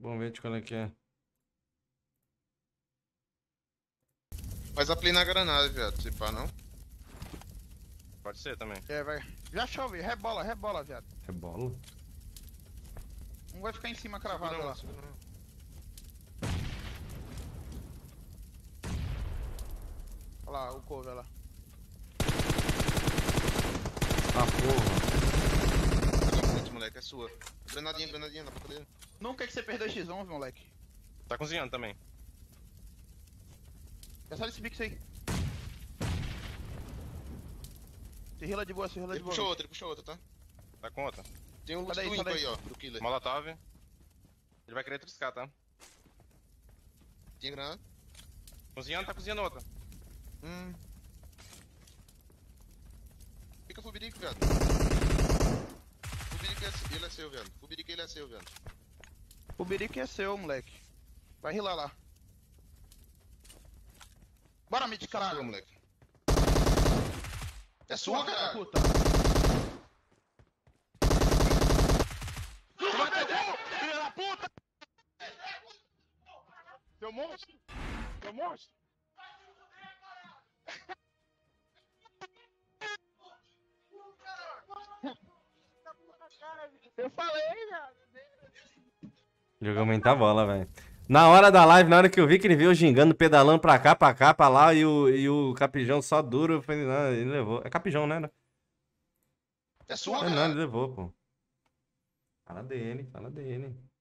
Vamos ver de qual é que é. Faz a play na granada, viado. Se pá, não. Pode ser também. É, vai. Já chove, rebola, viado. Rebola? Não vai ficar em cima cravado lá. Segura não. Olha lá, o cover lá. Ah, porra. Joga muito, moleque. É sua. Granadinha na boca dele. Nunca que você perdeu X11, moleque. Tá cozinhando também. É só esse pix aí. Se rila de boa, se rila de Ele boa. puxou outra, tá? Tá com outra. Tem um loot Sai daí, do sai Inco daí. aí, ó. Do killer. Molotov. Ele vai querer triscar, tá? Tinha granada. Cozinhando, tá cozinhando outra. Fica Fubirico, viado. Fubirico ele é seu, viado. Fubirico ele é seu, viado. O Birique é seu, moleque. Vai rilar lá. Bora, mid, Sua, caralho. moleque. É sua, Filha da cara. puta. Tu vai perder, filha da puta! Seu monstro! Seu monstro! Eu falei, velho. Jogou muita bola, velho. Na hora da live, na hora que eu vi que ele veio gingando, pedalando pra cá, pra lá, e o Capijão só duro, eu falei, não, ele levou. É Capijão, né? É sua, É não, cara. ele levou, pô. Fala dele, fala dele.